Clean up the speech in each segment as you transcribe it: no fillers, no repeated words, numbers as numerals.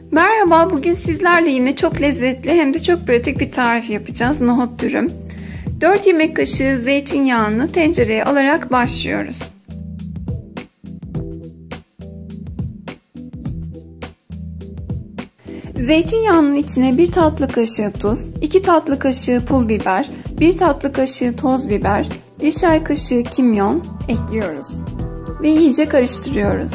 Merhaba, bugün sizlerle yine çok lezzetli hem de çok pratik bir tarif yapacağız. Nohut dürüm. 4 yemek kaşığı zeytinyağını tencereye alarak başlıyoruz. Zeytinyağının içine 1 tatlı kaşığı tuz, 2 tatlı kaşığı pul biber, 1 tatlı kaşığı toz biber, 1 çay kaşığı kimyon ekliyoruz ve iyice karıştırıyoruz.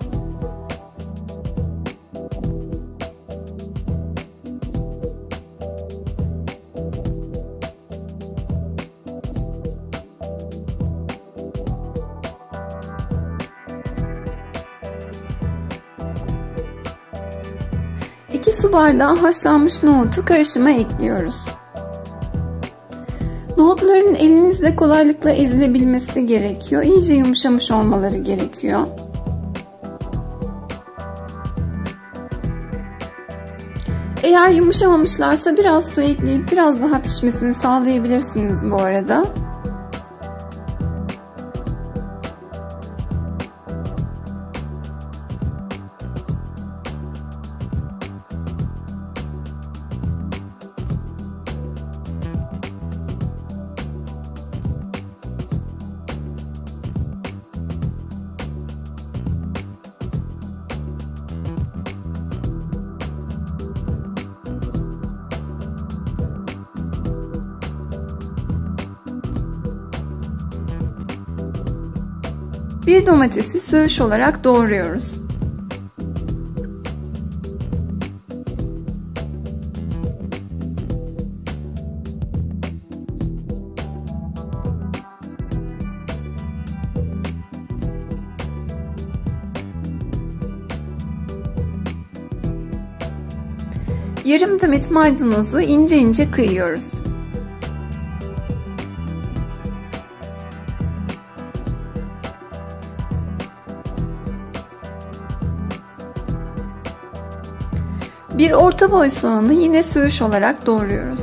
İki su bardağı haşlanmış nohutu karışıma ekliyoruz. Nohutların elinizle kolaylıkla ezilebilmesi gerekiyor. İyice yumuşamış olmaları gerekiyor. Eğer yumuşamamışlarsa biraz su ekleyip biraz daha pişmesini sağlayabilirsiniz bu arada. Bir domatesi söğüş olarak doğruyoruz. Yarım demet maydanozu ince ince kıyıyoruz. Bir orta boy soğanı yine söğüş olarak doğruyoruz.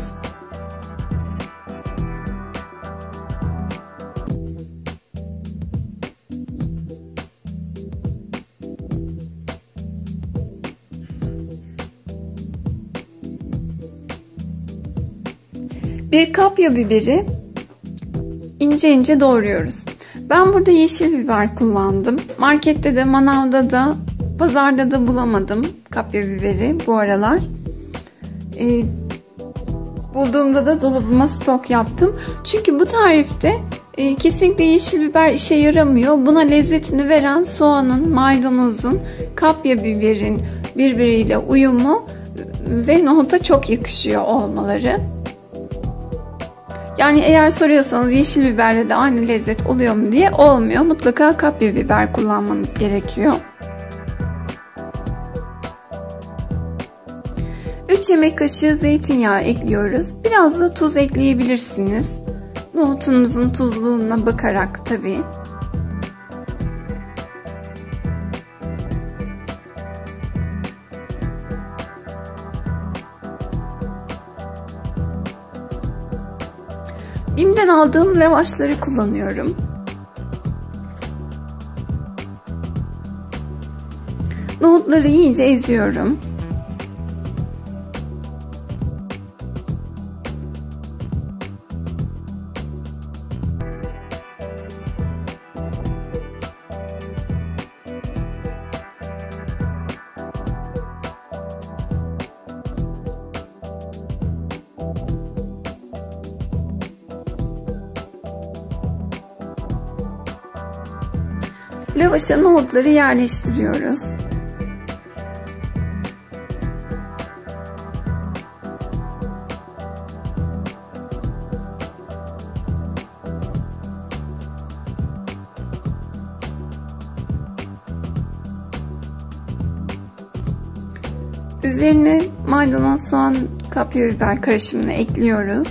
Bir kapya biberi ince ince doğruyoruz. Ben burada yeşil biber kullandım. Markette de, manavda da, pazarda da bulamadım kapya biberi bu aralar. Bulduğumda da dolabıma stok yaptım. Çünkü bu tarifte kesinlikle yeşil biber işe yaramıyor. Buna lezzetini veren soğanın, maydanozun, kapya biberin birbiriyle uyumu ve nohuta çok yakışıyor olmaları. Yani eğer soruyorsanız yeşil biberle de aynı lezzet oluyor mu diye, olmuyor. Mutlaka kapya biber kullanmanız gerekiyor. 3 yemek kaşığı zeytinyağı ekliyoruz. Biraz da tuz ekleyebilirsiniz. Nohutunuzun tuzluğuna bakarak tabii. Bim'den aldığım lavaşları kullanıyorum. Nohutları iyice eziyorum. Lavaşa nohutları yerleştiriyoruz. Üzerine maydanoz, soğan, kapya biber karışımını ekliyoruz.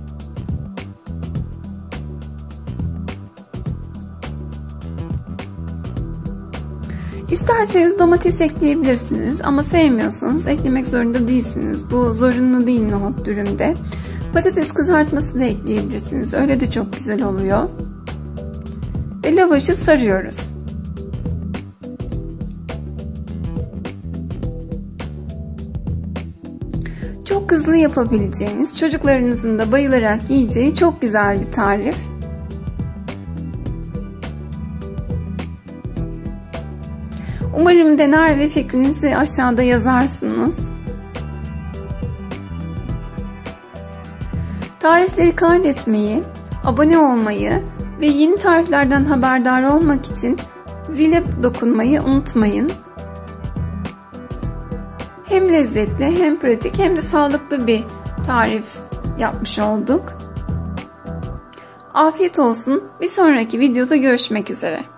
İsterseniz domates ekleyebilirsiniz ama sevmiyorsanız eklemek zorunda değilsiniz. Bu zorunlu değil nohut dürümde. Patates kızartması da ekleyebilirsiniz. Öyle de çok güzel oluyor. Ve lavaşı sarıyoruz. Çok hızlı yapabileceğiniz, çocuklarınızın da bayılarak yiyeceği çok güzel bir tarif. Umarım dener ve fikrinizi aşağıda yazarsınız. Tarifleri kaydetmeyi, abone olmayı ve yeni tariflerden haberdar olmak için zile dokunmayı unutmayın. Hem lezzetli, hem pratik, hem de sağlıklı bir tarif yapmış olduk. Afiyet olsun. Bir sonraki videoda görüşmek üzere.